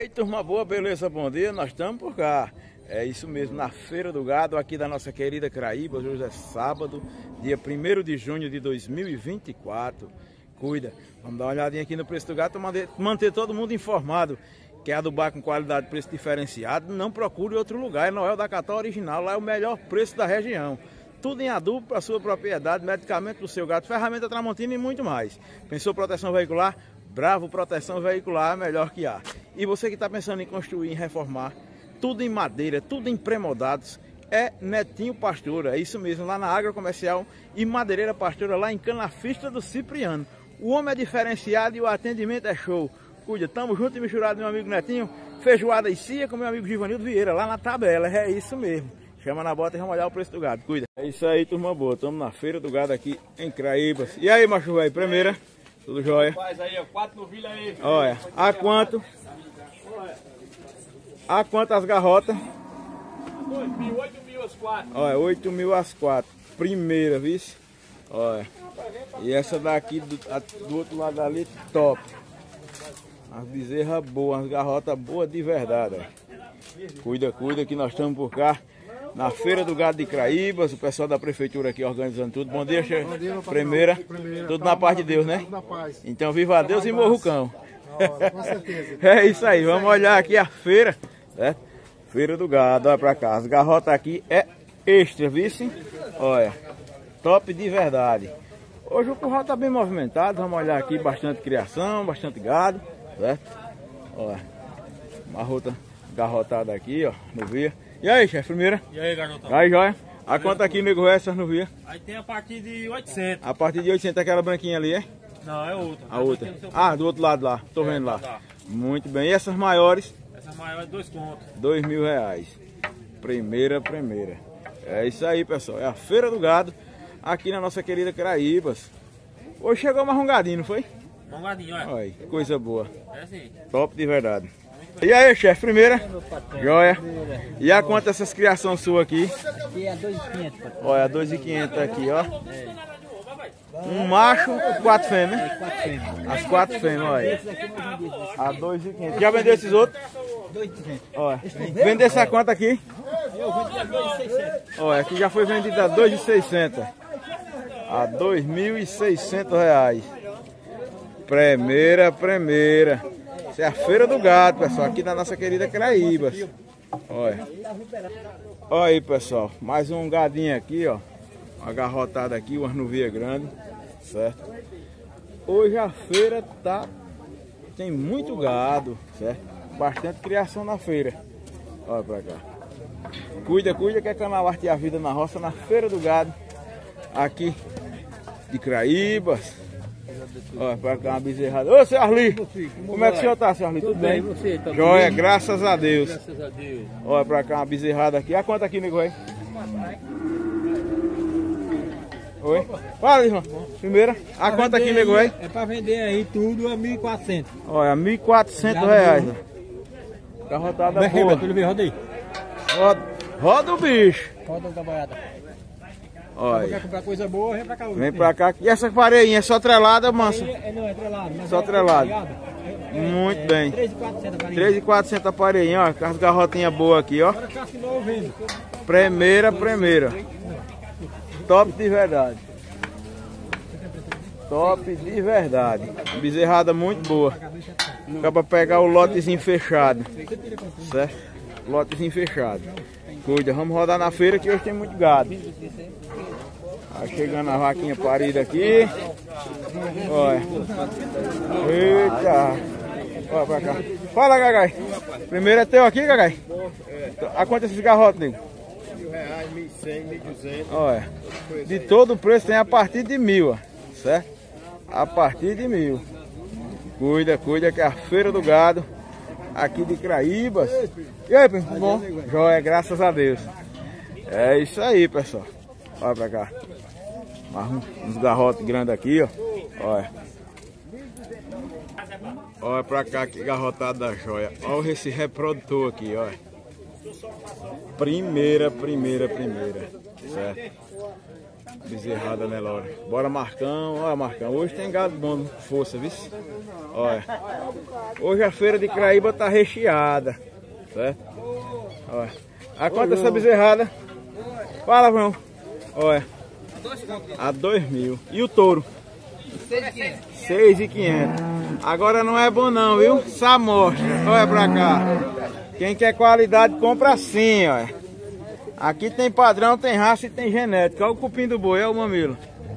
E aí, turma boa, beleza? Bom dia, nós estamos por cá. É isso mesmo, na Feira do Gado, aqui da nossa querida Craíba. Hoje é sábado, dia 1º de junho de 2024. Cuida, vamos dar uma olhadinha aqui no preço do gado, manter todo mundo informado. Quer adubar com qualidade e preço diferenciado, não procure outro lugar. É Noel da Cató Original, lá é o melhor preço da região. Tudo em adubo para sua propriedade, medicamento para o seu gado, ferramenta Tramontina e muito mais. Pensou proteção veicular? Bravo Proteção Veicular, melhor que há. E você que está pensando em construir, em reformar, tudo em madeira, tudo em pré-moldados, é Netinho Pastora. É isso mesmo, lá na Agrocomercial e Madeireira Pastora, lá em Canafista do Cipriano. O homem é diferenciado e o atendimento é show. Cuida, tamo junto e misturado, meu amigo Netinho. Feijoada e cia com meu amigo Givanildo Vieira, lá na tabela. É isso mesmo. Chama na bota e vamos olhar o preço do gado. Cuida. É isso aí, turma boa. Estamos na Feira do Gado aqui em Craíbas. E aí, macho velho, primeira? Tudo jóia? Rapaz, aí, ó, 4 novilhas aí. Olha, a quanto? A quanto as garrotas? 2.000, 8.000 as 4. Olha, 8.000 as 4. Primeira, vice? Olha. E essa daqui do outro lado ali, top. As bezerras boas, as garrotas boas de verdade. Ó. Cuida, cuida que nós estamos por cá. Na Feira do Gado de Craíbas, o pessoal da prefeitura aqui organizando tudo. Bom dia, chefe. Primeira, tudo na paz de Deus, né? Tudo na paz. Então, viva a Deus e morra o cão. Com certeza. É isso aí, vamos olhar aqui a feira, né? Feira do Gado, olha pra cá. As garrotas aqui é extra, vice? Olha, top de verdade. Hoje o curral tá bem movimentado, vamos olhar aqui, bastante criação, bastante gado, certo? Olha, uma rota garrotada aqui, ó, no via. E aí, chefe, primeira? E aí, garotão? Aí, joia. A quanto aqui, nego, essas no via? Aí tem a partir de 800. A partir de 800, aquela branquinha ali, é? Não, é outra. A outra. Ah, do outro lado lá, tô vendo lá. Muito bem. E essas maiores? Essa maior é 2 contos. R$2.000. Primeira. É isso aí, pessoal. É a Feira do Gado, aqui na nossa querida Craíbas. Hoje chegou mais um gadinho, não foi? Mongadinho, olha. Olha, que coisa boa. É assim. Top de verdade. E aí, chefe, primeira? Joia. E a quanto essas criações suas aqui? Aqui é 2.500, patrão. Olha, 2.500 aqui, ó. Um macho, 4 fêmeas. 4 fêmeas. As 4 fêmeas, olha. Esses aqui não vendi. A 2.500. Já vendeu esses outros? 2.500. Olha. Vendeu essa quanto aqui? Eu vendi a 2.600. Olha, aqui já foi vendida a 2.600. A R$2.600. Primeira. Essa é a Feira do Gado, pessoal, aqui da nossa querida Craíbas. Olha. Olha aí, pessoal, mais um gadinho aqui, ó. Uma garrotada aqui, uma nuvia grande, certo? Hoje a feira tem muito gado, certo? Bastante criação na feira. Olha pra cá. Cuida que é canal Arte e a Vida na Roça, na Feira do Gado, aqui de Craíbas. Olha pra cá, uma bezerrada. Ô, seu Arli! Como é que o senhor tá, seu Arli? Tudo bem? Você, tá Joia, graças a Deus. Graças a Deus. Olha pra cá, uma bezerrada aqui. A quanto aqui, nego aí? Oi? Fala, irmão. Primeira. A quanto aqui, nego aí? É pra vender aí tudo a 1.400. Olha, R$1.400. Garrotada boa. Roda aí. Roda o bicho. Roda da boiada. Olha. Quer comprar coisa boa, vem pra cá hoje. Vem pra cá. E essa pareinha é só trelada, mansa? Não, é trelado. Mas Só trelado. Muito bem. 3.400 a farinha. 3.400 a pareinha, ó. Com as garrotinhas boas aqui, ó. Agora casca nova eu vendo. Primeira. Top de verdade. Top de verdade. Bezerrada muito boa. Dá pra pegar o lotezinho fechado. Certo? Lotezinho fechado. Cuida, vamos rodar na feira que hoje tem muito gado. Tá chegando a vaquinha parida aqui. Olha. Eita. Olha pra cá. Fala, Gagai. Primeiro é teu aqui, Gagai? A quanto esses garrotes, nego? R$1.100, 1.200. Olha. De todo o preço tem a partir de 1.000, ó. Certo? A partir de 1.000. Cuida que é a Feira do Gado, aqui de Craíbas. E aí, tudo bom? Joia, graças a Deus. É isso aí, pessoal. Olha pra cá. Uns garrotes grandes aqui, ó. Olha. Olha pra cá, que garrotada da joia. Olha esse reprodutor aqui, olha. Primeira. Certo? Bezerrada Nelore. Bora Marcão, olha Marcão, hoje tem gado bom, força, viu? Olha. Hoje a feira de Craíba tá recheada, certo? Olha. A quanto essa bezerrada? Fala, João. Olha. A 2.000. E o touro? 6.500. Agora não é bom não, viu? Só mostra. Olha pra cá. Quem quer qualidade compra assim, olha. Aqui tem padrão, tem raça e tem genética. Olha o cupim do boi, olha o mamilo.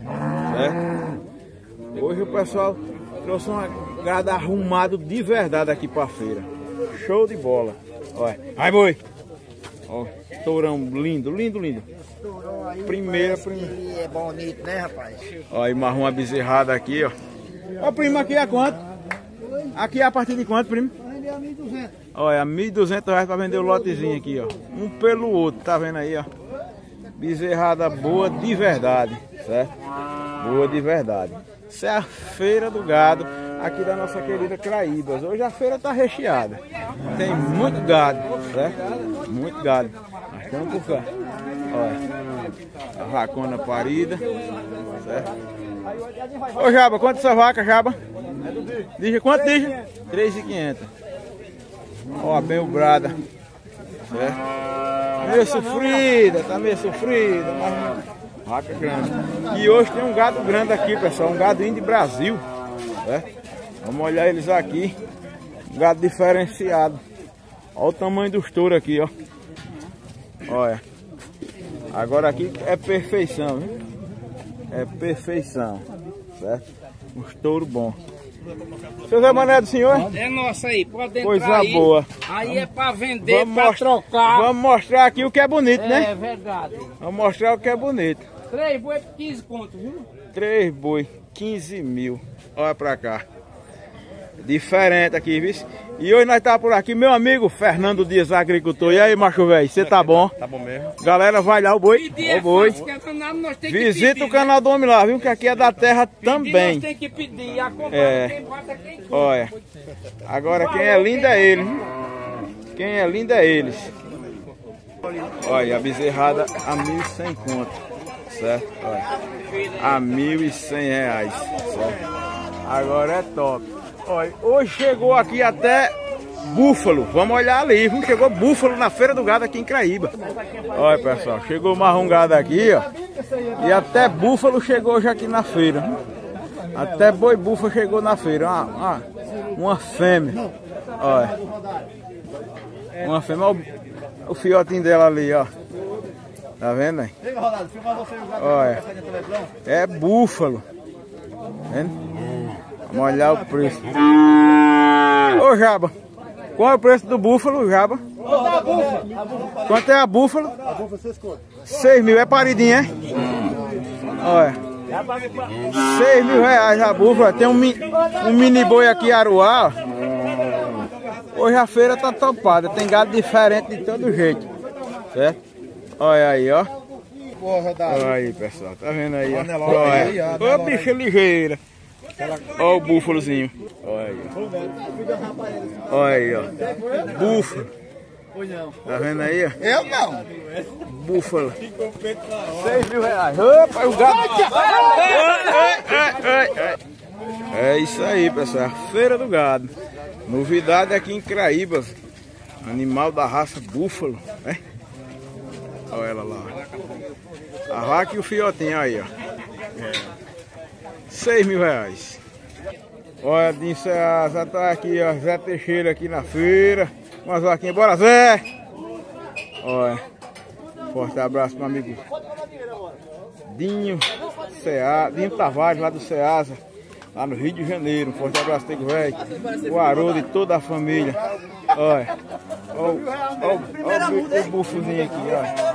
Certo? Hoje o pessoal trouxe um gado arrumado de verdade aqui pra feira. Show de bola. Olha. Ai, boi. Ó, tourão lindo, lindo, lindo. Primeira. É bonito, né, rapaz? Ó, e marrom uma bezerrada aqui, ó. Ó, primo, aqui é quanto? Aqui é a partir de quanto, primo? Olha, R$1.200 para vender o lotezinho aqui, ó. Um pelo outro, tá vendo aí, ó? Bezerrada boa de verdade, certo? Boa de verdade. Isso é a feira do gado aqui da nossa querida Craíbas. Hoje a feira tá recheada. Tem muito gado, certo? Muito gado. Nós estamos por cá. Olha, a vacona parida, certo? Ô Jaba, quanto essa vaca, Jaba? Diga quanto, diga? 3.500. Ó, bem obrada. Tá meio sofrida, mas vaca grande. E hoje tem um gado grande aqui, pessoal, um gado indo de Brasil. Vamos olhar eles aqui. Um gado diferenciado. Olha o tamanho dos touros aqui, ó. Olha. Agora aqui é perfeição, viu? É perfeição, certo? Uns touros bons. Seu Zé Mané do senhor? É nossa aí, pode entrar. Coisa aí. boa. Aí é pra vender, Vamos pra trocar. Vamos mostrar aqui o que é bonito, né? É verdade. Vamos mostrar o que é bonito. 3 boi por 15 conto, viu? 3 boi, 15.000. Olha pra cá. Diferente aqui, viu? E hoje nós tá por aqui, meu amigo Fernando Dias, agricultor. E aí, macho velho, você tá bom? Tá bom mesmo. Galera, vai lá o boi. Pedir O boi. fácil, que é danado, nós tem que Visita pedir, o canal do homem lá, viu? Que aqui é da terra também. Nós tem que pedir. Acompanha quem bota, quem compra. Olha. Agora quem é lindo é ele. Quem é lindo é eles. Olha, a bezerrada a 1.100 conto. Certo? Olha. A R$1.100. Certo? Agora é top. Olha, hoje chegou aqui até búfalo. Vamos olhar ali, viu? Chegou búfalo na feira do gado aqui em Craíba. Olha, pessoal, chegou marrom gado aqui, ó. E até búfalo chegou já aqui na feira. Até boi búfalo chegou na feira. Uma fêmea. Olha. Uma fêmea. Olha o fiotinho dela ali, ó. Tá vendo aí? Olha. É búfalo. Tá vendo? Vamos olhar o preço. Ô Jaba, qual é o preço do búfalo, Jaba? Quanto é a búfalo? A búfala 6 conto. 6.000, é paridinha, é? Olha. R$6.000 a búfala. Tem um mini boi aqui, Aruá. Ó. Hoje a feira tá topada. Tem gado diferente de todo jeito. Certo? Olha aí, ó. Olha aí, pessoal. Tá vendo aí? Olha. Ô, bicha ligeira. Olha o búfalozinho. Olha aí. Olha aí, ó. Búfalo. Tá vendo aí, ó? Eu não. Búfalo. R$6.000. Opa, o gato. É isso aí, pessoal. A feira do gado. Novidade aqui em Craíbas. Animal da raça búfalo, né? Olha ela lá. A vaca e o fiotinho aí, ó. R$6.000. Olha, Dinho já tá aqui, ó. Zé Teixeira aqui na feira. Umas vaquinhas. Bora, Zé! Olha. Forte abraço, meu amigo Dinho Tavares, lá do Ceasa, lá no Rio de Janeiro. Um forte abraço, Tego Velho. O Haroldo e toda a família. Olha. Olha o búfalozinho aqui,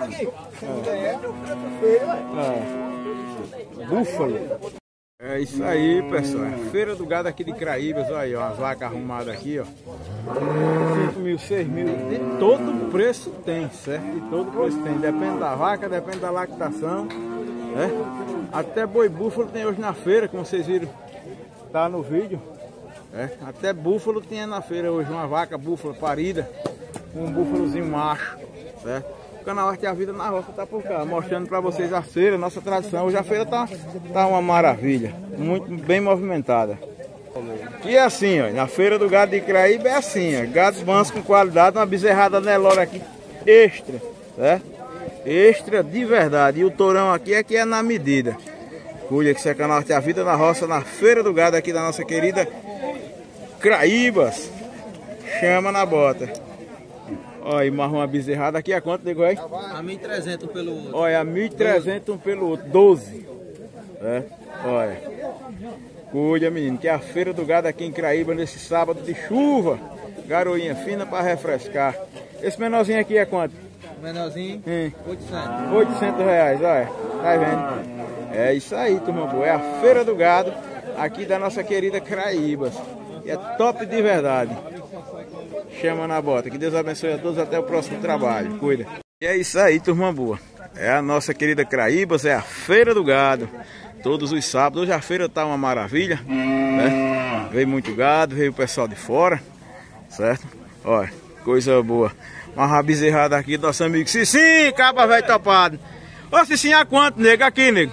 ó. Búfalo. É isso aí, pessoal. Feira do gado aqui de Craíbas. Olha aí, ó, as vacas arrumadas aqui, ó. 5.000, 6.000. De todo preço tem, certo? De todo preço tem. Depende da vaca, depende da lactação, né? Até boi búfalo tem hoje na feira, como vocês viram, tá no vídeo. Até búfalo tinha na feira hoje, uma vaca búfalo parida, um búfalozinho macho, certo? O canal Arte e a Vida na Roça tá por cá, mostrando para vocês a feira, nossa tradição. Hoje a feira tá uma maravilha, muito bem movimentada. E é assim, ó, na feira do gado de Craíba é assim, ó, gado manso com qualidade, uma bezerrada Nelore aqui extra, certo? Extra de verdade. E o tourão aqui é na medida. Cuida que isso é canal Arte e a Vida na Roça, na feira do gado aqui da nossa querida Craíbas. Chama na bota. Olha, e mais uma bezerrada aqui, a quanto, nego aí? A 1.300 pelo outro. Olha, 1.300 um pelo outro, 12. É, olha. Cuida, menino, que é a feira do gado aqui em Craíba nesse sábado de chuva. Garoinha fina para refrescar. Esse menorzinho aqui é quanto? O menorzinho, 800. 800 reais, olha. Tá vendo? É isso aí, turma boa. É a feira do gado aqui da nossa querida Craíbas. E é top de verdade. Chama na bota. Que Deus abençoe a todos. Até o próximo trabalho. Cuida. E é isso aí, turma boa. É a nossa querida Craíbas. É a feira do gado. Todos os sábados. Hoje a feira tá uma maravilha, né? Veio muito gado. Veio o pessoal de fora. Certo? Olha, coisa boa. Uma rabizerrada aqui do nosso amigo Cicinho. Caba velho topado. Ô Cicinho, a quanto, nego? Aqui, nego.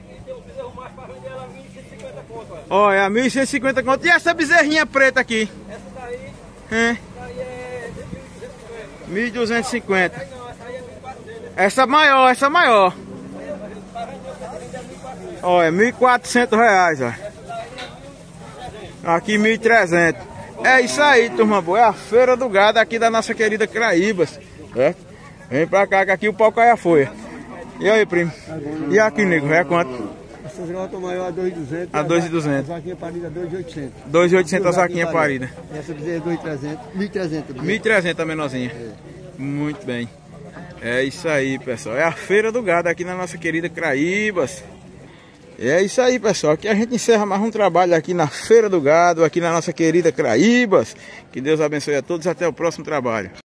Olha, a 1.150 conto. E essa bezerrinha preta aqui? Essa daí é 1.250. Essa maior. Olha, 1.400 reais, ó. Aqui 1.300. É isso aí, turma boa. É a feira do gado aqui da nossa querida Craíbas, certo? Vem pra cá que aqui o pau cai a folha. E aí, primo? E aqui, nego? É quanto? Essas grotas maior a 2.200. A 2.200. A vaquinha parida 2.800. 2.800 a vaquinha parida. Essa bezerra é 2.300. 1.300. 1.300 a menorzinha. Muito bem. É isso aí, pessoal. É a feira do gado aqui na nossa querida Craíbas. É isso aí, pessoal. Aqui a gente encerra mais um trabalho aqui na feira do gado, aqui na nossa querida Craíbas. Que Deus abençoe a todos. Até o próximo trabalho.